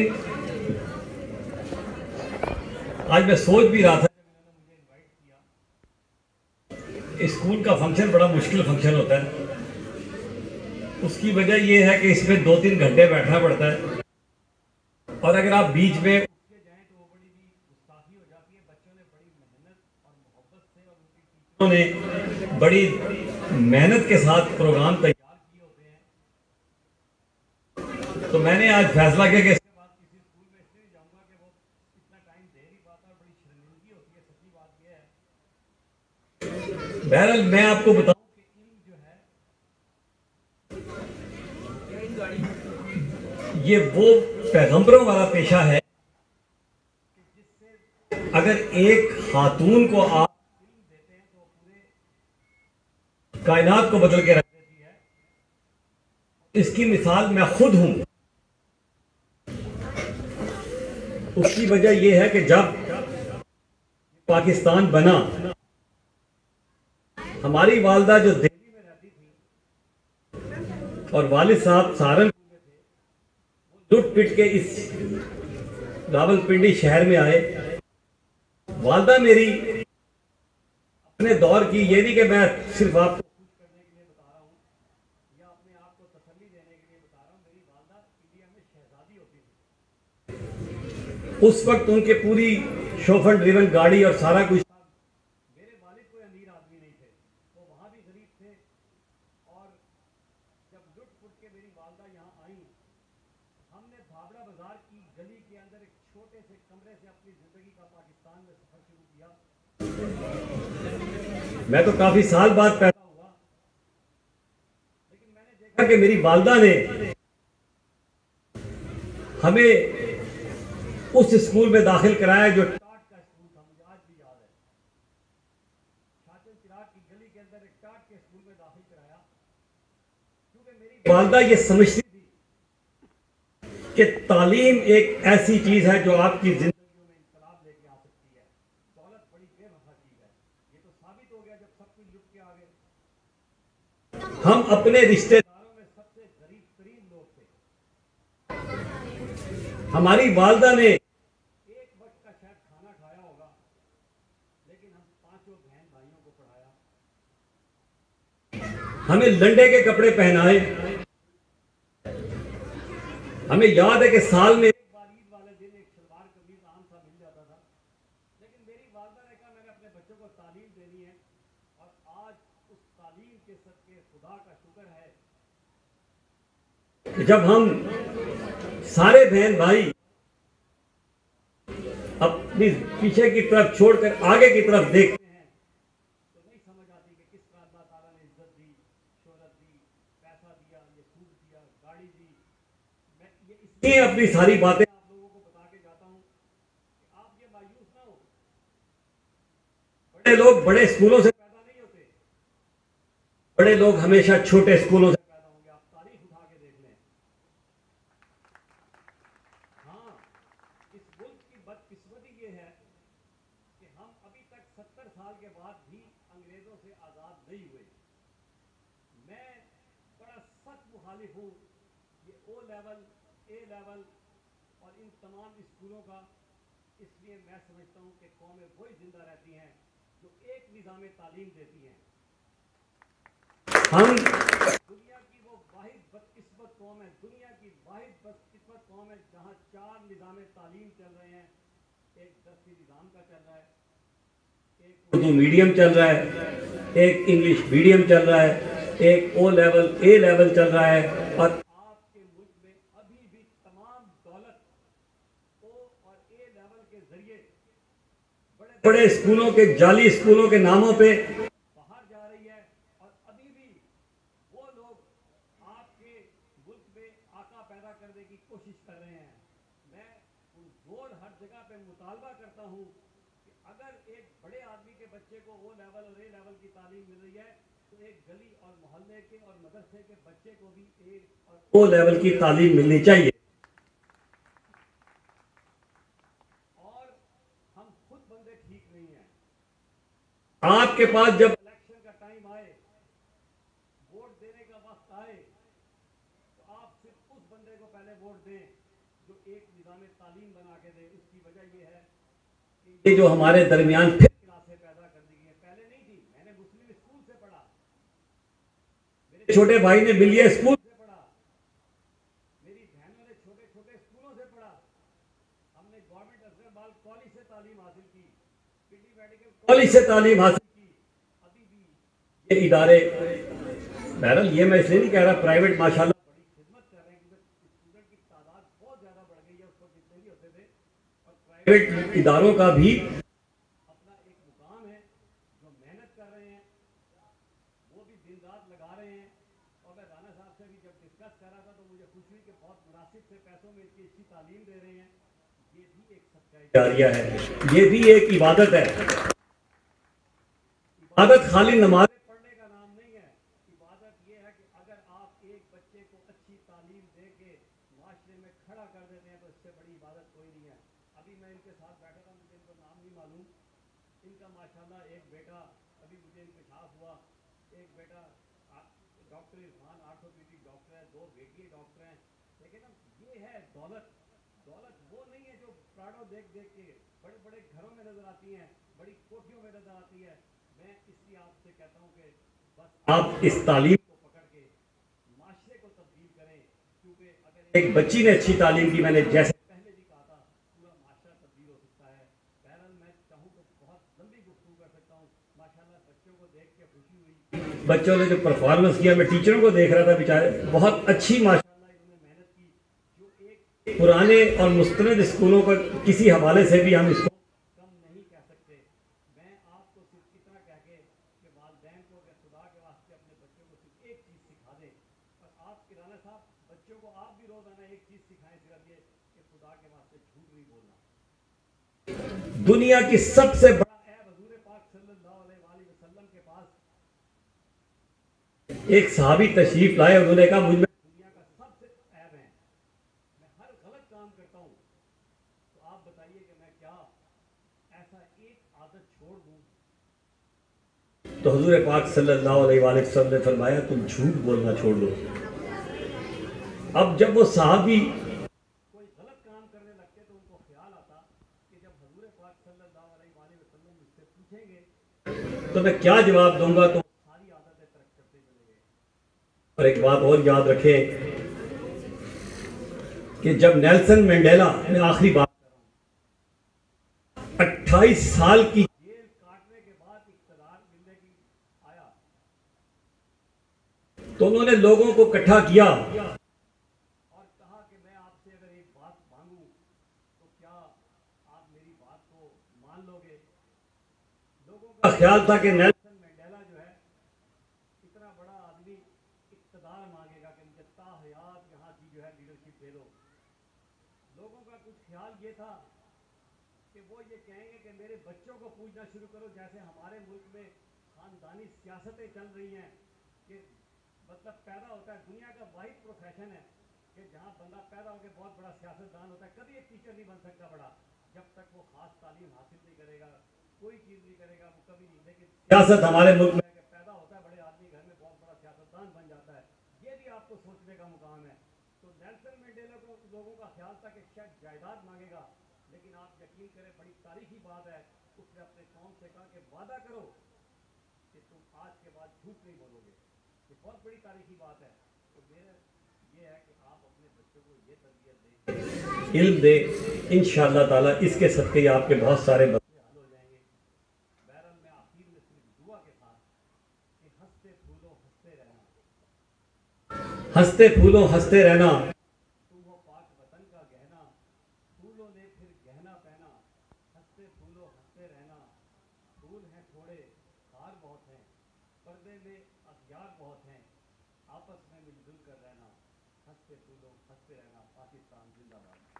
آج میں سوچ بھی رہا تھا جب انہوں نے مجھے انوائٹ کیا، اسکول کا فنکشن بڑا مشکل فنکشن ہوتا ہے. اس کی وجہ یہ ہے کہ اس میں 2-3 گھنٹے بیٹھنا پڑتا ہے، اور اگر آپ بیچ میں اٹھ کے جائیں تو وہ بڑی بھی گستاخی ہو جاتی ہے. بچوں نے بڑی محنت اور محبت سے اور ان کے ٹیچروں نے بڑی محنت کے ساتھ پروگرام تیار کیے ہوتے ہیں. تو میں نے آج فیصلہ کیا کہ اس کے بعد کسی اسکول میں اس لیے جاؤں گا کہ وہ اتنا ٹائم دے نہیں پاتا اور بڑی شرمندگی ہوتی ہے. سچی بات یہ ہے. بہرحال میں آپ کو بتاؤں کہ علم جو ہے یہ وہ پیغمبروں والا پیشہ ہے کہ جس سے اگر ایک خاتون کو آپ علم دیتے ہیں تو پورے کائنات کو بدل کے رکھ دیتی ہے. اس کی مثال میں خود ہوں. اس کی وجہ یہ ہے کہ جب پاکستان بنا، ہماری والدہ جو دہلی میں رہتی تھی اور والد صاحب سہارنپور میں تھے، وہ لٹ پٹ کے اس راولپنڈی شہر میں آئے. والدہ میری اپنے دور کی، یہ نہیں کہ میں صرف آپ کو خوش کرنے کے لیے بتا رہا ہوں یا اپنے آپ کو تسلی دینے کے لیے بتا رہا ہوں، میری والدہ انڈیا میں شہزادی ہوتی تھی. اس وقت ان کے پوری شوفر ڈریون گاڑی اور سارا کچھ. میرے والد کوئی امیر آدمی نہیں تھے، وہ وہاں بھی غریب تھے. اور جب لٹ پٹ کے میری والدہ یہاں آئیں، ہم نے بھابڑا بازار کی گلی کے اندر ایک چھوٹے سے کمرے سے اپنی زندگی کا پاکستان میں سفر شروع کیا. میں تو کافی سال بعد پیدا ہوا، لیکن میں نے دیکھا کہ میری والدہ نے ہمیں اس اسکول میں داخل کرایا جو ٹاٹ کا اسکول تھا. مجھے آج بھی یاد ہے، شاچن چراغ کی گلی کے اندر ایک ٹاٹ کے اسکول میں داخل کرایا، کیونکہ میری والدہ یہ سمجھتی تھی کہ تعلیم ایک ایسی چیز ہے جو آپ کی زندگیوں میں انقلاب لے کے آ سکتی ہے. دولت بڑی بے وفا چیز ہے. یہ تو ثابت ہو گیا جب سب کچھ لٹ کے آ گئے. ہم اپنے رشتے داروں میں سب سے غریب ترین لوگ تھے. ہماری والدہ نے ایک وقت کا شاید کھانا کھایا ہوگا، لیکن ہم 5 بہن بھائیوں کو پڑھایا. ہمیں لنڈے کے کپڑے پہنائے. ہمیں یاد ہے کہ سال میں ایک بار عید والے دن ایک شلوار قمیض عام سا مل جاتا تھا. لیکن میری والدہ نے کہا میں نے اپنے بچوں کو تعلیم دینی ہے، اور آج اس تعلیم کے صدقے خدا کا شکر ہے کہ جب ہم سارے بہن بھائی اپنی پیچھے کی طرف چھوڑ کر آگے کی طرف دیکھتے ہیں تو نہیں سمجھ آتی کہ کس طرح اللہ تعالیٰ نے عزت دی، شہرت دی، پیسہ دیا، یہ سود دیا، گاڑی دی. میں یہ اس لیے اپنی ساری باتیں آپ لوگوں کو بتا کے جاتا ہوں کہ آپ یہ مایوس نہ ہو. بڑے لوگ بڑے اسکولوں سے پیدا نہیں ہوتے، بڑے لوگ ہمیشہ چھوٹے اسکولوں سے پیدا ہوں گے. آپ تاریخ اٹھا کے دیکھ لیں. ہاں، اس ملک کی بدقسمتی یہ ہے کہ ہم ابھی تک 70 سال کے بعد بھی انگریزوں سے آزاد نہیں ہوئے. میں بڑا سخت مخالف ہوں یہ او لیول، اے لیول اور ان تمام اسکولوں کا. اس لیے میں سمجھتا ہوں کہ قومیں وہی زندہ رہتی ہیں جو ایک نظام تعلیم دیتی ہیں. ہم دنیا کی وہ واحد بدقسمت قوم ہے، دنیا کی واحد بدقسمت قوم ہے جہاں 4 نظام تعلیم چل رہے ہیں. ایک درسی نظام کا چل رہا ہے، ایک اردو میڈیم چل رہا ہے، ایک انگلش میڈیم چل رہا ہے، ایک او لیول، اے لیول چل رہا ہے. اور آپ کے ملک میں ابھی بھی تمام دولت او اور اے لیول کے ذریعے بڑے بڑے اسکولوں کے، جعلی اسکولوں کے ناموں پہ باہر جا رہی ہے. اور ابھی بھی وہ لوگ آپ کے ملک میں آقا پیدا کرنے کی کوشش کر رہے ہیں. میں زور ہر جگہ پہ مطالبہ کرتا ہوں کہ اگر ایک بڑے آدمی کے بچے کو او لیول اور اے لیول کی تعلیم مل رہی ہے تو ایک گلی اور محلے کے اور مدرسے کے بچے کو بھی اے اور او لیول کی تعلیم ملنی چاہیے. اور ہم خود بندے ٹھیک نہیں ہیں. آپ کے پاس جب الیکشن کا ٹائم آئے، ووٹ دینے کا وقت آئے، تو آپ صرف اس بندے کو پہلے ووٹ دیں جو جو ایک نظام تعلیم بنا کے دے. اس کی وجہ یہ ہے کہ یہ جو ہمارے درمیان پھر کلاسیں پیدا کر دی گئی ہیں. پہلے نہیں تھی. میں نے مسلم اسکول سے پڑھا, میرے چھوٹے بھائی نے ملیہ اسکول سے پڑھا, میری بہنوں نے چھوٹے چھوٹے اسکولوں سے پڑھا. ہم نے گورنمنٹ ازہر بال کالج سے تعلیم حاصل کی, پنڈی میڈیکل کالج سے تعلیم حاصل کی. ابھی بھی یہ ادارے, بہرحال یہ میں اس لیے نہیں کہہ رہا, پرائیویٹ ماشاءاللہ بڑی خدمت کر رہے ہیں کیونکہ اسٹوڈنٹ کی تعداد بہت زیادہ بڑھ گئی ہے, اس وقت جتنے بھی ہوتے تھے. اور پرائیویٹ اداروں کا بھی اپنا ایک مقام ہے, جو محنت کر رہے ہیں وہ بھی دن رات لگا رہے ہیں. اور میں رانا صاحب سے بھی جب ڈسکس کر رہا تھا تو مجھے خوشی ہوئی کہ بہت مناسب سے پیسوں میں اتنی اچھی تعلیم دے رہے ہیں. یہ بھی ایک صدقہ جاریہ ہے, یہ بھی ایک عبادت ہے. عبادت خالی نماز پڑھنے کا نام نہیں ہے. عبادت یہ ہے کہ اگر آپ ایک بچے کو اچھی تعلیم دے کے معاشرے میں کھڑا کر دیتے ہیں تو اس سے بڑی عبادت کوئی نہیں ہے. ابھی میں ان کے ساتھ بیٹھا تھا, مجھے ان کا نام نہیں معلوم. ان کا ماشاءاللہ ایک بیٹا, ابھی مجھے انکشاف ہوا, ایک بیٹا ڈاکٹر عرفان آرتھوپیڈک ڈاکٹر ہے, دو بیٹی ڈاکٹر ہیں. لیکن اب یہ ہے دولت. دولت وہ نہیں ہے جو پراڈو دیکھ دیکھ کے بڑے بڑے گھروں میں نظر آتی ہیں, بڑی کوٹھیوں میں نظر آتی ہے. میں اس لیے آپ سے کہتا ہوں کہ بس آپ اس تعلیم کو پکڑ کے معاشرے کو تبدیل کریں, کیونکہ اگر ایک بچی نے اچھی تعلیم کی, میں نے جیسے پہلے بھی کہا تھا, پورا معاشرہ تبدیل ہو سکتا ہے. بہرحال میں چاہوں تو بہت لمبی گفتگو کر سکتا ہوں. ماشاءاللہ بچوں کو دیکھ کے خوشی ہوئی, بچوں نے جو پرفارمنس کیا, میں ٹیچروں کو دیکھ رہا تھا بیچارے بہت اچھی ماشاءاللہ انہوں نے محنت کی. جو ایک پرانے اور مستند اسکولوں کا کسی حوالے سے بھی ہم اس کو کم نہیں کہہ سکتے. میں آپ کو صرف اتنا کہہ کے کہ والدین کو اگر خدا کے واسطے اپنے بچوں کو صرف ایک چیز سکھا دیں, اور آپ کے رانا صاحب بچوں کو آپ بھی روزانہ ایک چیز سکھائیں, صرف یہ کہ خدا کے واسطے جھوٹ نہیں بولنا. دنیا کی سب سے بڑا عیب حضور پاک صلی اللہ علیہ وآلہ وسلم کے پاس ایک صحابی تشریف لائے, انہوں نے کہا مجھ میں دنیا کا سب سے عیب ہے, میں ہر غلط کام کرتا ہوں. تو آپ بتائیے کہ میں کیا ایسا ایک عادت چھوڑ دوں. تو حضور پاک صلی اللہ علیہ وآلہ وسلم نے فرمایا تم جھوٹ بولنا چھوڑ دو. اب جب وہ صحابی کوئی غلط کام کرنے لگتے تو ان کو خیال آتا کہ جب حضور پاک صلی اللہ علیہ وآلہ وسلم مجھ سے پوچھیں گے تو میں کیا جواب دوں گا, تو ساری عادتیں ترک کرتے چلے گئے. اور ایک بات اور یاد رکھیں کہ جب نیلسن منڈیلا, میں آخری بات کر رہا ہوں, 28 سال کی جیل کاٹنے کے بعد اقتدار ملنے کی آیا, تو انہوں نے لوگوں کو اکٹھا کیا اور کہا کہ میں آپ سے اگر ایک بات مانگوں تو کیا آپ میری بات کو مان لو گے. لوگوں کا خیال تھا کہ نیلسن منڈیلا جو ہے اتنا بڑا آدمی اقتدار مانگے گا کہ مجھے تا حیات یہاں کی جو ہے لیڈرشپ دے دو. لوگوں کا کچھ خیال یہ تھا کہ وہ یہ کہیں گے کہ میرے بچوں کو پوچھنا شروع کرو, جیسے ہمارے ملک میں خاندانی سیاستیں چل رہی ہیں کہ مطلب پیدا ہوتا ہے, دنیا کا واحد پروفیشن ہے کہ جہاں بندہ پیدا ہو کے بہت بڑا سیاستدان ہوتا ہے. کبھی ایک ٹیچر نہیں بن سکتا بڑا, جب تک وہ خاص تعلیم حاصل نہیں کرے گا, کوئی چیز نہیں کرے گا, وہ کبھی نہیں. لیکن سیاست ہمارے ملک میں کہ پیدا ہوتا ہے بڑے آدمی گھر میں, بہت بڑا سیاستدان بن جاتا ہے. یہ بھی آپ کو سوچنے کا مقام ہے. تو نیلسن منڈیلا کو لوگوں کا خیال تھا کہ شاید جائیداد مانگے گا, لیکن آپ یقین کریں بڑی تاریخی بات ہے, اس نے اپنے قوم سے کہا کہ وعدہ کرو کہ تم آج کے بعد جھوٹ نہیں بولو گے. یہ بہت بڑی تاریخی بات ہے. تو میرا یہ ہے کہ آپ اپنے بچوں کو یہ تربیت دیں, علم دیں, انشاءاللہ تعالیٰ اس کے صدقے آپ کے بہت سارے مسئلے حل ہو جائیں گے. بہرحال میں آخر میں صرف دعا کے ساتھ کہ ہنستے پھولو ہنستے رہنا, ہنستے پھولو ہنستے رہنا, تم ہو پاک وطن کا گہنا, پھولوں نے پھر گہنا پہنا, ہنستے پھولو ہنستے رہنا, پھول ہیں تھوڑے خار بہت ہیں, پردے میں اخیار بہت ہیں, آپس میں مل جل کر رہنا, ہنستے پھولو ہنستے رہنا. پاکستان زندہ باد.